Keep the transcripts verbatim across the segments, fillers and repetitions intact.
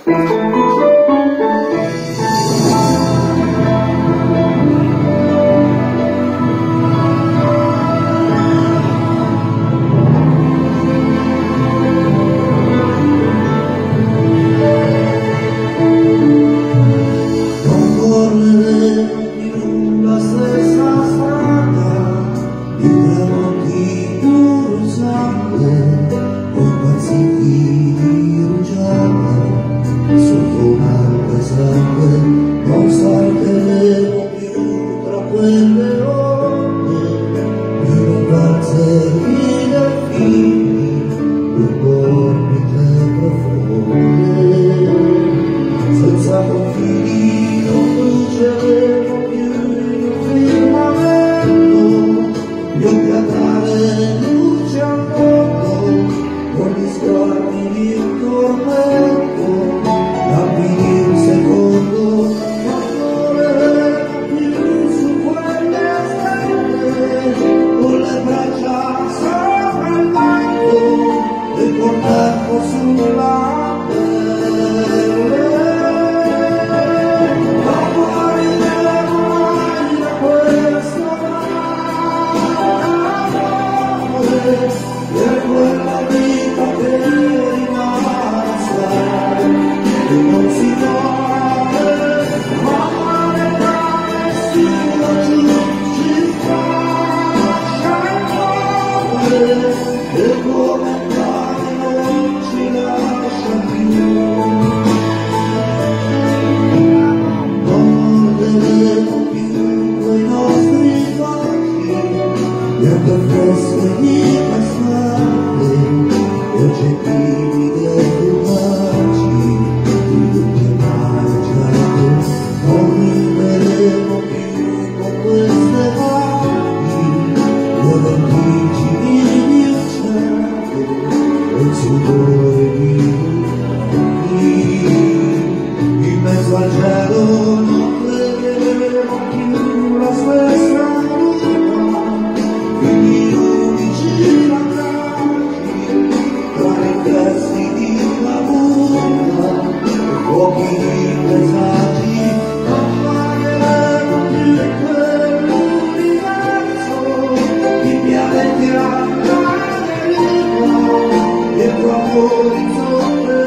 Non salteremo più tra quelle onde, in un valzer di delfini, lungo orbite profonde. Senza confini non bruceremo più in un firmamento, gli occhi a dare luce al mondo, con gli sguardi di un tormento. Dammi un secondo, non voleremo più su quelle stelle, con le braccia sopra il vento e il corpo sulla pelle. Non moriremo mai da questo amore, per quella vita che rimasta. Non si muove, ma ne dà nessuno giù, ci faccia muovere, e come mai non ci lascia più. Non morderemo più quei nostri baci, niente fresche di cascate, e oggettini dei baci. Non vivremo più con queste mani, le vertigini di un cielo e il sudore di un in mezzo al cielo non vedremo più la stessa luna, quindi unici ragazzi tra riflessi di una luna e fuochi di presagi. E proprio di sopra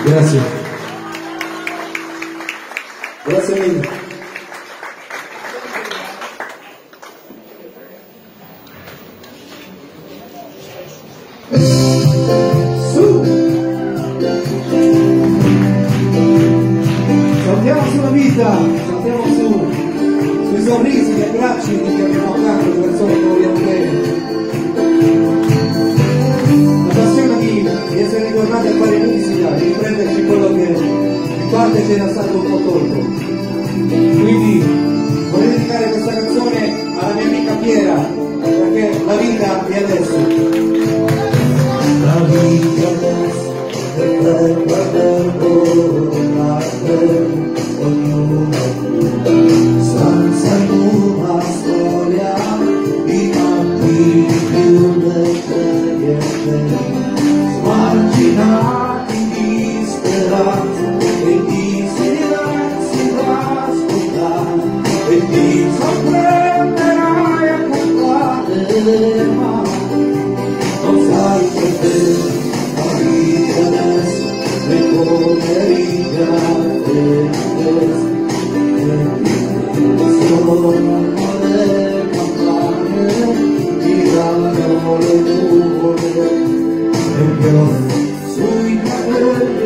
Grazie. Grazie mille. Su! Saltiamo sulla vita, saltiamo su, sui sorrisi, gli abbracci che abbiamo accanto, le persone che vogliamo bene. La passione di, di essere ritornati a fare musica, di riprenderci quello che in parte c'era stato un po' tolto. Quindi vorrei dedicare questa canzone alla mia amica Piera, perché la vita è adesso. La vita adesso è per guardare ognuno senza una storia di campi più leggeri e smarginati di speranza e di silenzi da ascoltare e ti sorprenderai a contare, ma non sai che te la vita adesso è come ringraziare sono le campane, tirano le nuvole e io sui capelli